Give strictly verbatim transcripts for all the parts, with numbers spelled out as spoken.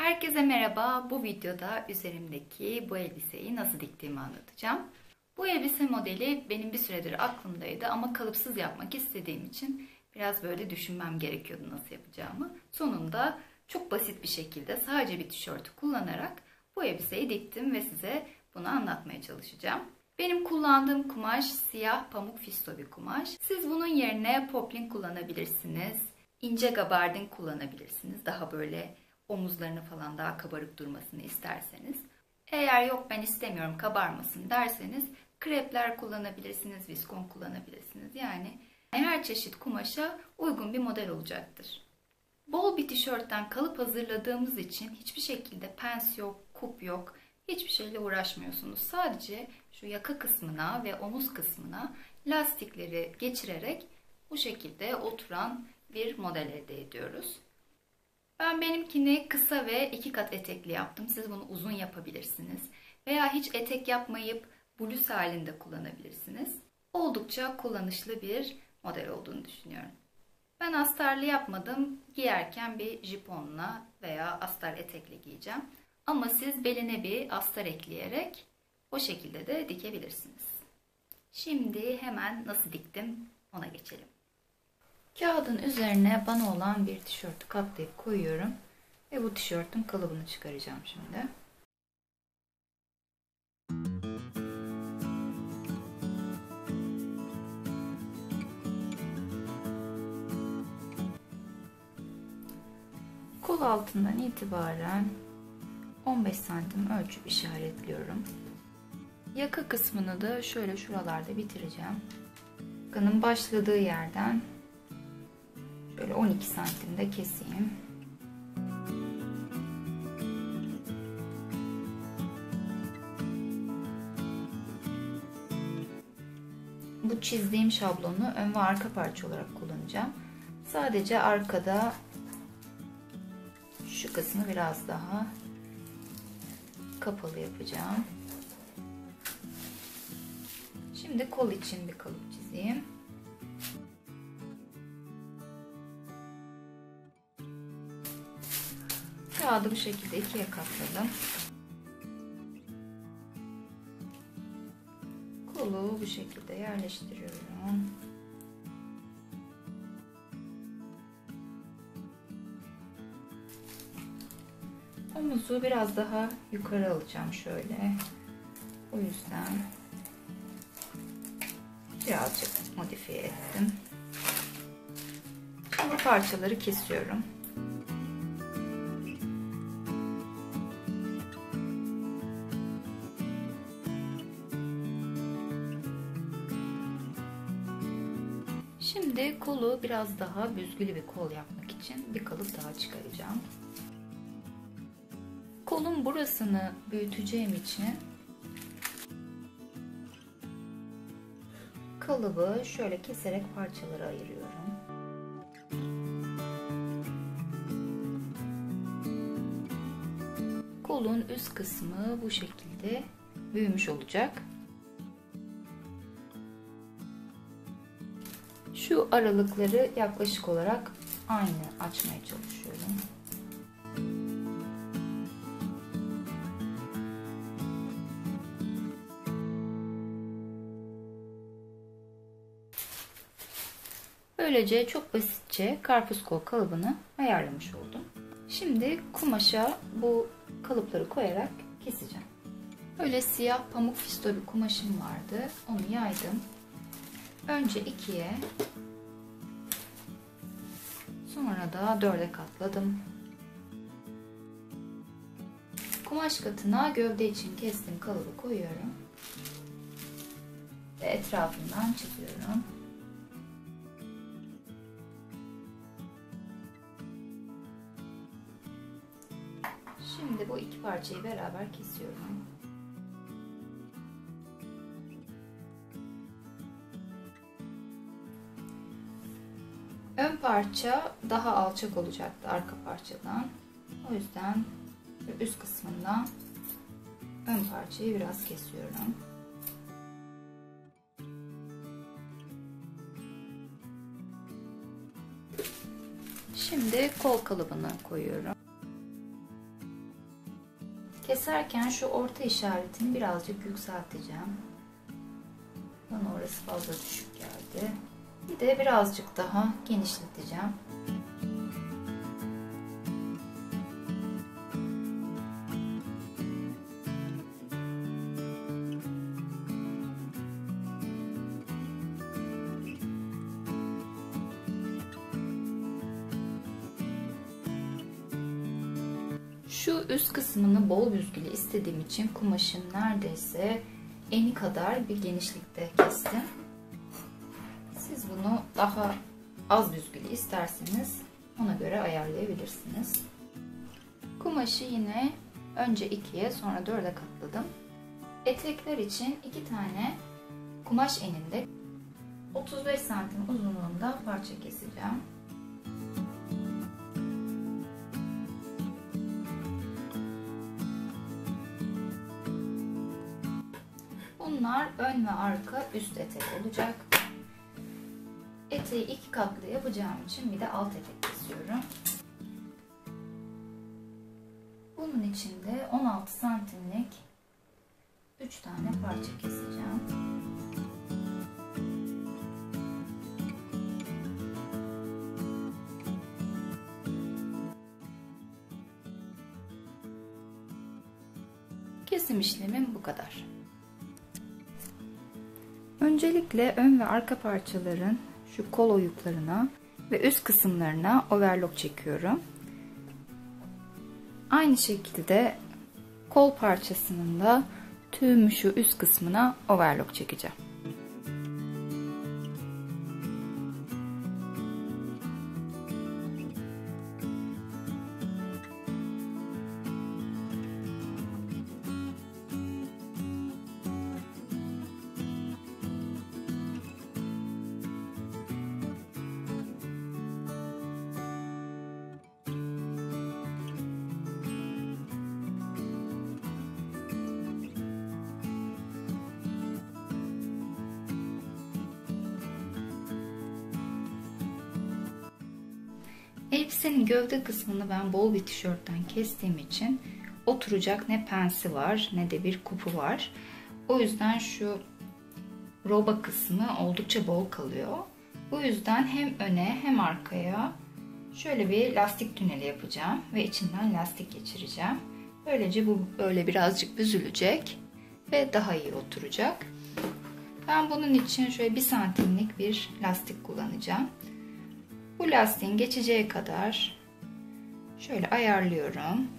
Herkese merhaba. Bu videoda üzerimdeki bu elbiseyi nasıl diktiğimi anlatacağım. Bu elbise modeli benim bir süredir aklımdaydı ama kalıpsız yapmak istediğim için biraz böyle düşünmem gerekiyordu nasıl yapacağımı. Sonunda çok basit bir şekilde sadece bir tişörtü kullanarak bu elbiseyi diktim ve size bunu anlatmaya çalışacağım. Benim kullandığım kumaş siyah pamuk fisto bir kumaş. Siz bunun yerine poplin kullanabilirsiniz. İnce gabardin kullanabilirsiniz. Daha böyle omuzlarını falan daha kabarık durmasını isterseniz. Eğer yok ben istemiyorum kabarmasın derseniz krepler kullanabilirsiniz, viskon kullanabilirsiniz. Yani her çeşit kumaşa uygun bir model olacaktır. Bol bir tişörtten kalıp hazırladığımız için hiçbir şekilde pens yok, kup yok, hiçbir şeyle uğraşmıyorsunuz. Sadece şu yaka kısmına ve omuz kısmına lastikleri geçirerek bu şekilde oturan bir model elde ediyoruz. Ben benimkini kısa ve iki kat etekli yaptım. Siz bunu uzun yapabilirsiniz. Veya hiç etek yapmayıp bluz halinde kullanabilirsiniz. Oldukça kullanışlı bir model olduğunu düşünüyorum. Ben astarlı yapmadım. Giyerken bir jiponla veya astar etekle giyeceğim. Ama siz beline bir astar ekleyerek o şekilde de dikebilirsiniz. Şimdi hemen nasıl diktim ona geçelim. Kağıdın üzerine bana olan bir tişörtü katlayıp koyuyorum. Ve bu tişörtün kalıbını çıkaracağım şimdi. Kol altından itibaren on beş santim ölçüp işaretliyorum. Yaka kısmını da şöyle şuralarda bitireceğim. Yakanın başladığı yerden şöyle on iki santimde keseyim. Bu çizdiğim şablonu ön ve arka parça olarak kullanacağım. Sadece arkada şu kısmı biraz daha kapalı yapacağım. Şimdi kol için bir kalıp çizeyim. Kağıdı bu şekilde ikiye katladım. Kolu bu şekilde yerleştiriyorum. Omuzu biraz daha yukarı alacağım şöyle. O yüzden birazcık modifiye ettim. Şimdi parçaları kesiyorum. Şimdi kolu biraz daha büzgülü bir kol yapmak için bir kalıp daha çıkaracağım. Kolun burasını büyüteceğim için kalıbı şöyle keserek parçalara ayırıyorum. Kolun üst kısmı bu şekilde büyümüş olacak. Şu aralıkları yaklaşık olarak aynı açmaya çalışıyorum. Böylece çok basitçe karpuz kol kalıbını ayarlamış oldum. Şimdi kumaşa bu kalıpları koyarak keseceğim. Böyle siyah pamuk fisto bir kumaşım vardı. Onu yaydım. Önce ikiye, sonra da dörde katladım. Kumaş katına gövde için kestiğim kalıbı koyuyorum ve etrafından çiziyorum. Şimdi bu iki parçayı beraber kesiyorum. Ön parça daha alçak olacaktı arka parçadan. O yüzden üst kısmından ön parçayı biraz kesiyorum. Şimdi kol kalıbını koyuyorum. keserken şu orta işaretini birazcık yükselteceğim. Bana orası fazla düşük geldi. Bir de birazcık daha genişleteceğim. Şu üst kısmını bol büzgülü istediğim için kumaşın neredeyse eni kadar bir genişlikte kestim. Siz bunu daha az büzgülü isterseniz ona göre ayarlayabilirsiniz. Kumaşı yine önce ikiye sonra dörde katladım. Etekler için iki tane kumaş eninde otuz beş santim uzunluğunda parça keseceğim. Bunlar ön ve arka üst etek olacak. Eteği iki katlı yapacağım için bir de alt etek kesiyorum. Bunun için de on altı santimlik üç tane parça keseceğim. Kesim işlemim bu kadar. Öncelikle ön ve arka parçaların şu kol oyuklarına ve üst kısımlarına overlock çekiyorum. Aynı şekilde kol parçasının da tüm şu üst kısmına overlock çekeceğim. Elbisenin gövde kısmını ben bol bir tişörtten kestiğim için oturacak ne pensi var ne de bir kupu var. O yüzden şu roba kısmı oldukça bol kalıyor. Bu yüzden hem öne hem arkaya şöyle bir lastik tüneli yapacağım ve içinden lastik geçireceğim. Böylece bu böyle birazcık büzülecek ve daha iyi oturacak. Ben bunun için şöyle bir santimlik bir lastik kullanacağım. Bu lastiğin geçeceği kadar şöyle ayarlıyorum.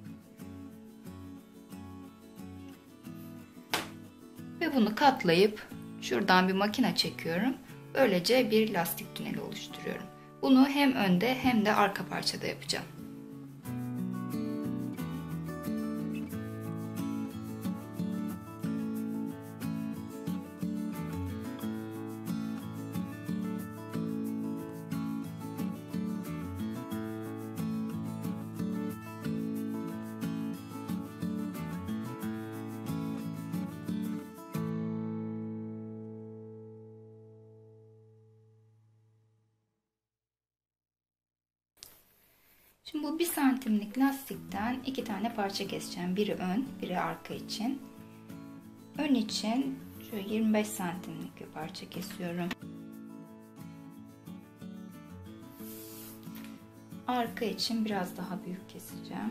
Ve bunu katlayıp şuradan bir makine çekiyorum. Böylece bir lastik tüneli oluşturuyorum. Bunu hem önde hem de arka parçada yapacağım. Şimdi bu bir santimlik lastikten iki tane parça keseceğim. Biri ön, biri arka için. Ön için şöyle yirmi beş santimlik bir parça kesiyorum. Arka için biraz daha büyük keseceğim.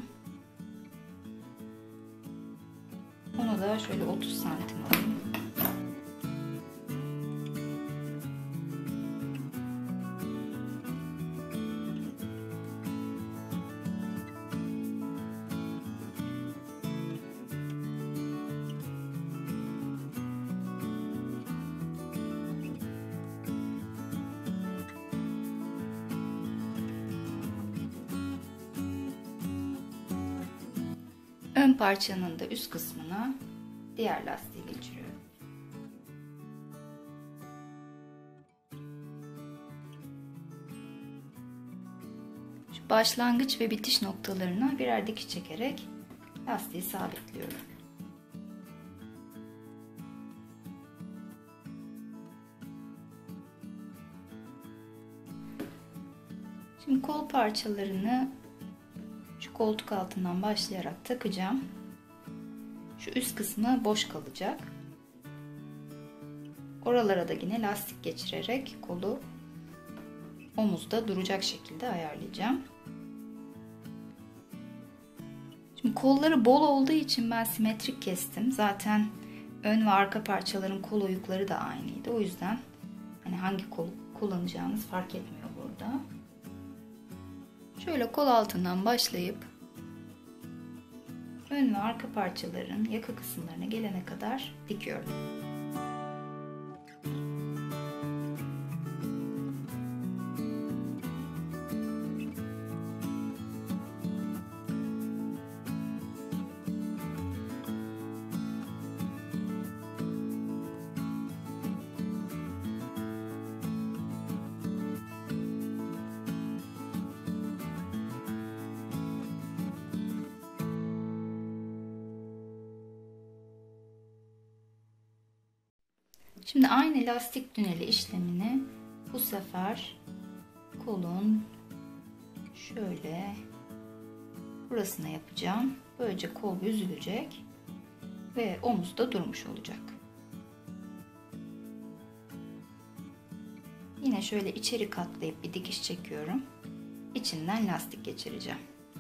Onu da şöyle otuz santim alayım. Ön parçanın da üst kısmına diğer lastiği geçiriyorum. Şu başlangıç ve bitiş noktalarına birer dikiş çekerek lastiği sabitliyorum. Şimdi kol parçalarını şu koltuk altından başlayarak takacağım. Şu üst kısmı boş kalacak. Oralara da yine lastik geçirerek kolu omuzda duracak şekilde ayarlayacağım. Şimdi kolları bol olduğu için ben simetrik kestim. Zaten ön ve arka parçaların kol oyukları da aynıydı. O yüzden hani hangi kol kullanacağınız fark etmiyor burada. Şöyle kol altından başlayıp ön ve arka parçaların yaka kısımlarına gelene kadar dikiyorum. Şimdi aynı lastik tüneli işlemini bu sefer kolun şöyle burasına yapacağım. Böylece kol büzülecek ve omuzda durmuş olacak. Yine şöyle içeri katlayıp bir dikiş çekiyorum. İçinden lastik geçireceğim.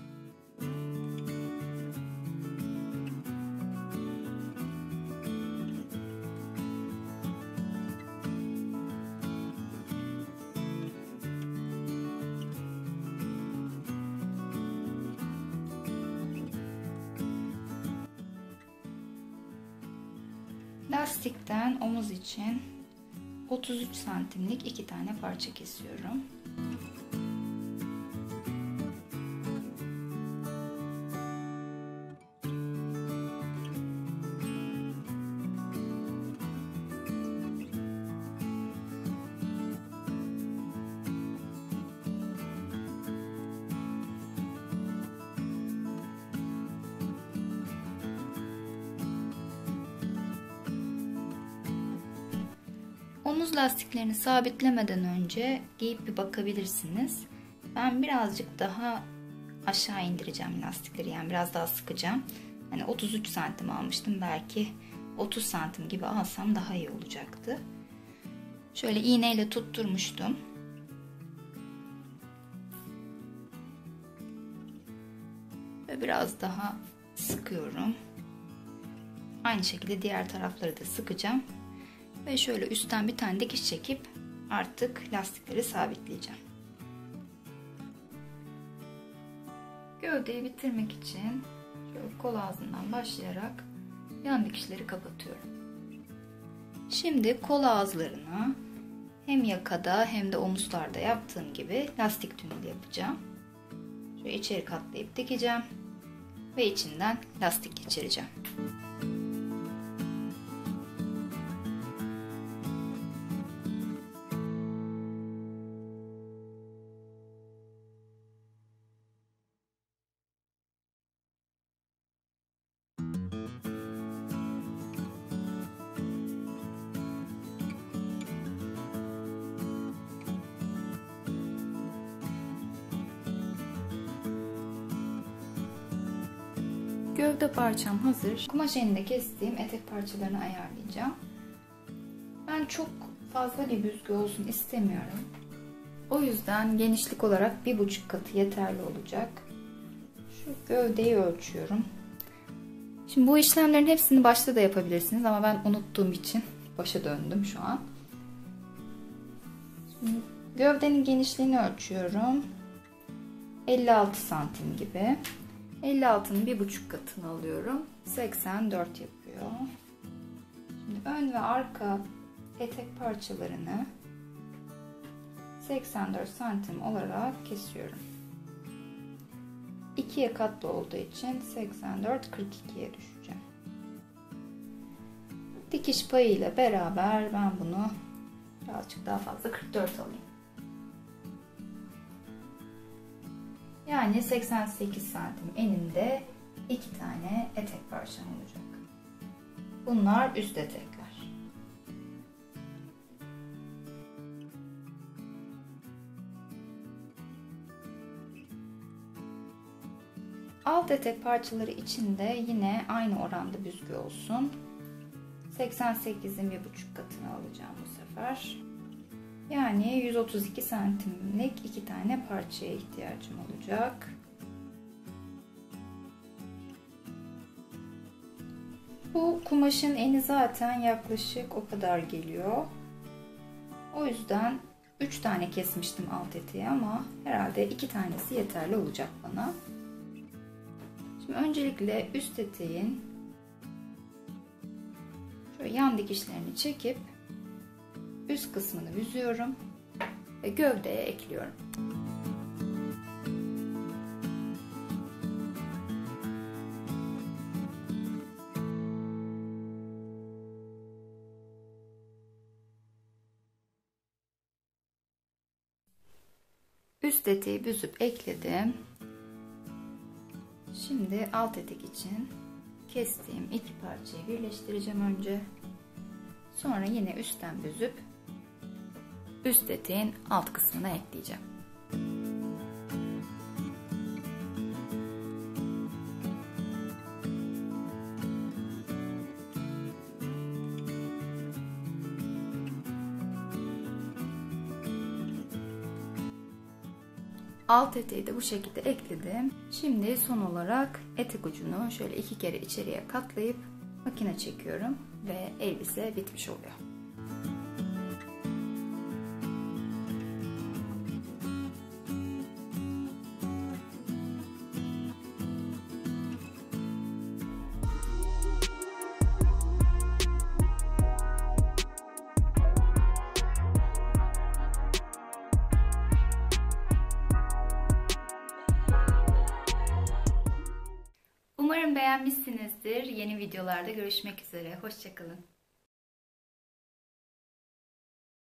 Lastikten omuz için otuz üç santimlik iki tane parça kesiyorum. Omuz lastiklerini sabitlemeden önce giyip bir bakabilirsiniz. Ben birazcık daha aşağı indireceğim lastikleri, yani biraz daha sıkacağım. Hani otuz üç santim almıştım, belki otuz santim gibi alsam daha iyi olacaktı. Şöyle iğneyle tutturmuştum. Ve biraz daha sıkıyorum. Aynı şekilde diğer tarafları da sıkacağım. Ve şöyle üstten bir tane dikiş çekip artık lastikleri sabitleyeceğim. Gövdeyi bitirmek için şöyle kol ağzından başlayarak yan dikişleri kapatıyorum. Şimdi kol ağızlarına hem yakada hem de omuzlarda yaptığım gibi lastik tüneli yapacağım. Şöyle içeri katlayıp dikeceğim ve içinden lastik geçireceğim. Gövde parçam hazır. Kumaş eninde kestiğim etek parçalarını ayarlayacağım. Ben çok fazla bir büzgü olsun istemiyorum. O yüzden genişlik olarak bir buçuk katı yeterli olacak. Şu gövdeyi ölçüyorum. Şimdi bu işlemlerin hepsini başta da yapabilirsiniz ama ben unuttuğum için başa döndüm şu an. Şimdi gövdenin genişliğini ölçüyorum. elli altı santim gibi. elli altının bir buçuk katını alıyorum. seksen dört yapıyor. Şimdi ön ve arka etek parçalarını seksen dört santim olarak kesiyorum. ikiye katlı olduğu için seksen dört kırk ikiye düşeceğim. Dikiş payı ile beraber ben bunu birazcık daha fazla kırk dört alayım. Yani seksen sekiz santim eninde iki tane etek parçam olacak. Bunlar üst etekler. Alt etek parçaları için de yine aynı oranda büzgü olsun. seksen sekizin bir buçuk katını alacağım bu sefer. Yani yüz otuz iki santimlik iki tane parçaya ihtiyacım olacak. Bu kumaşın eni zaten yaklaşık o kadar geliyor. O yüzden üç tane kesmiştim alt eteği ama herhalde iki tanesi yeterli olacak bana. Şimdi öncelikle üst eteğin şöyle yan dikişlerini çekip üst kısmını büzüyorum ve gövdeye ekliyorum. Üst eteği büzüp ekledim. Şimdi alt etek için kestiğim iki parçayı birleştireceğim önce. Sonra yine üstten büzüp üst eteğin alt kısmına ekleyeceğim. Alt eteği de bu şekilde ekledim. Şimdi son olarak etek ucunu şöyle iki kere içeriye katlayıp makine çekiyorum ve elbise bitmiş oluyor. Umarım beğenmişsinizdir. Yeni videolarda görüşmek üzere. Hoşça kalın.